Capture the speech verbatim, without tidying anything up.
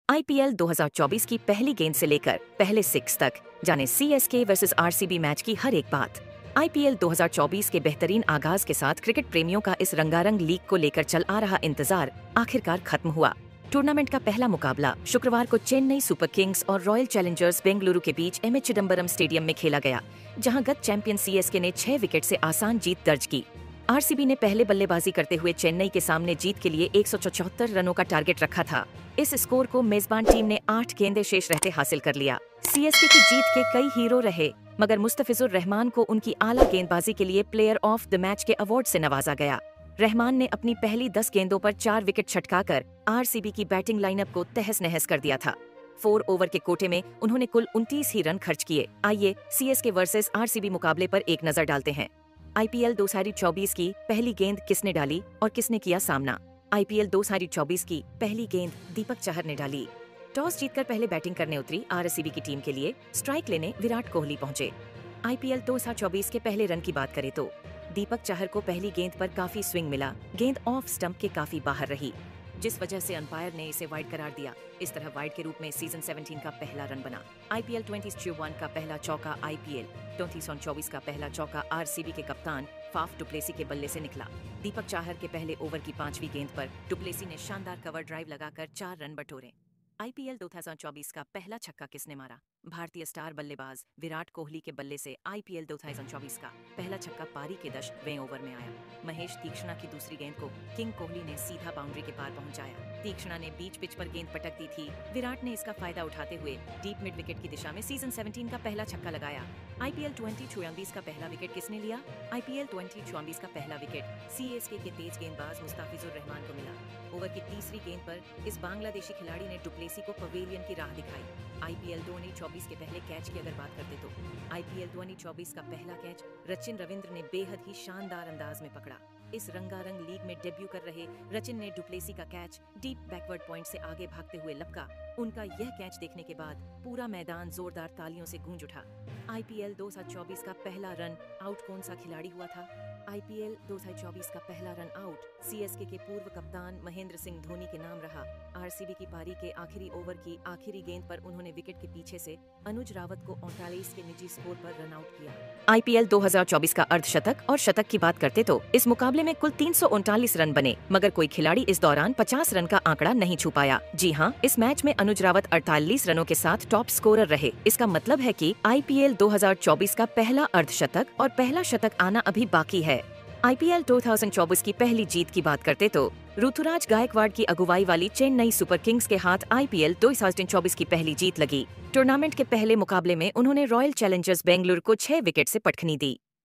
IPL दो हज़ार चौबीस की पहली गेंद से लेकर पहले सिक्स तक जाने सीएसके वर्सेस आरसीबी मैच की हर एक बात। आईपीएल दो हज़ार चौबीस के बेहतरीन आगाज के साथ क्रिकेट प्रेमियों का इस रंगारंग लीग को लेकर चल आ रहा इंतजार आखिरकार खत्म हुआ। टूर्नामेंट का पहला मुकाबला शुक्रवार को चेन्नई सुपर किंग्स और रॉयल चैलेंजर्स बेंगलुरु के बीच एम ए चिदम्बरम स्टेडियम में खेला गया, जहां गत चैंपियन सीएसके ने छह विकेट से आसान जीत दर्ज की। आरसीबी ने पहले बल्लेबाजी करते हुए चेन्नई के सामने जीत के लिए एक सौ चौहत्तर रनों का टारगेट रखा था। इस स्कोर को मेजबान टीम ने आठ गेंदें शेष रहते हासिल कर लिया। सीएसके की जीत के कई हीरो रहे, मगर मुस्तफिजुर रहमान को उनकी आला गेंदबाजी के लिए प्लेयर ऑफ द मैच के अवार्ड से नवाजा गया। रहमान ने अपनी पहली दस गेंदों पर चार विकेट छटकाकर आरसीबी की बैटिंग लाइनअप को तहस नहस कर दिया था। फोर ओवर के कोटे में उन्होंने कुल उनतीस ही रन खर्च किए। आइए सीएसके वर्सेस आरसीबी मुकाबले पर एक नजर डालते हैं। आईपीएल दो हज़ार चौबीस की पहली गेंद किसने डाली और किसने किया सामना? आईपीएल दो हज़ार चौबीस की पहली गेंद दीपक चहर ने डाली। टॉस जीतकर पहले बैटिंग करने उतरी आरसीबी की टीम के लिए स्ट्राइक लेने विराट कोहली पहुंचे। आईपीएल दो हज़ार चौबीस के पहले रन की बात करें तो दीपक चहर को पहली गेंद पर काफी स्विंग मिला। गेंद ऑफ स्टंप के काफी बाहर रही, जिस वजह से अंपायर ने इसे वाइड करार दिया। इस तरह वाइड के रूप में सीजन सत्रह का पहला रन बना। आईपीएल दो हज़ार इक्कीस का पहला चौका आईपीएल दो हज़ार चौबीस का पहला चौका आरसीबी के कप्तान फाफ डुप्लेसी के बल्ले से निकला। दीपक चहर के पहले ओवर की पांचवी गेंद पर डुप्लेसी ने शानदार कवर ड्राइव लगाकर चार रन बटोरे। आईपीएल दो हज़ार चौबीस का पहला छक्का किसने मारा? भारतीय स्टार बल्लेबाज विराट कोहली के बल्ले से आईपीएल दो हज़ार चौबीस का पहला छक्का पारी के दसवें ओवर में आया। महेश तीक्ष्णा की दूसरी गेंद को किंग कोहली ने सीधा बाउंड्री के पार पहुंचाया। तीक्ष्णा ने बीच पिच पर गेंद पटक दी थी। विराट ने इसका फायदा उठाते हुए डीप मिड विकेट की दिशा में सीजन सत्रह का पहला छक्का लगाया। आईपीएल दो हज़ार चौबीस का पहला विकेट किसने लिया? आईपीएल दो हज़ार चौबीस का पहला विकेट सीएसके के तेज गेंदबाज मुस्तफिजुर रहमान को मिला। ओवर की तीसरी गेंद पर इस बांग्लादेशी खिलाड़ी ने डुप्लेसी को पवेलियन की राह दिखाई। आईपीएल दो हज़ार चौबीस के पहले कैच की अगर बात करते तो आईपीएल दो हज़ार चौबीस का पहला कैच रचिन रविंद्र ने बेहद ही शानदार अंदाज में पकड़ा। इस रंगारंग लीग में डेब्यू कर रहे रचिन ने डुप्लेसी का कैच डीप बैकवर्ड पॉइंट से आगे भागते हुए लपका। उनका यह कैच देखने के बाद पूरा मैदान जोरदार तालियों से गूंज उठा। आईपीएल दो हज़ार चौबीस का पहला रन आउट कौन सा खिलाड़ी हुआ था? आईपीएल दो हज़ार चौबीस का पहला रन आउट सीएसके के पूर्व कप्तान महेंद्र सिंह धोनी के नाम रहा। आरसीबी की पारी के आखिरी ओवर की आखिरी गेंद पर उन्होंने विकेट के पीछे से अनुज रावत को उनतालीस के निजी स्कोर पर रन आउट किया। आईपीएल दो हज़ार चौबीस का अर्धशतक और शतक की बात करते तो इस मुकाबले में कुल तीन सौ उनतालीस रन बने, मगर कोई खिलाड़ी इस दौरान पचास रन का आंकड़ा नहीं छू पाया। जी हाँ, इस मैच में अनुज रावत अड़तालीस रनों के साथ टॉप स्कोरर रहे। इसका मतलब है कि आईपीएल दो हज़ार चौबीस का पहला अर्धशतक और पहला शतक आना अभी बाकी है। आईपीएल दो हज़ार चौबीस की पहली जीत की बात करते तो ऋतुराज गायकवाड़ की अगुवाई वाली चेन्नई सुपर किंग्स के हाथ आईपीएल दो हज़ार चौबीस की पहली जीत लगी। टूर्नामेंट के पहले मुकाबले में उन्होंने रॉयल चैलेंजर्स बेंगलुरु को छह विकेट से पटखनी दी।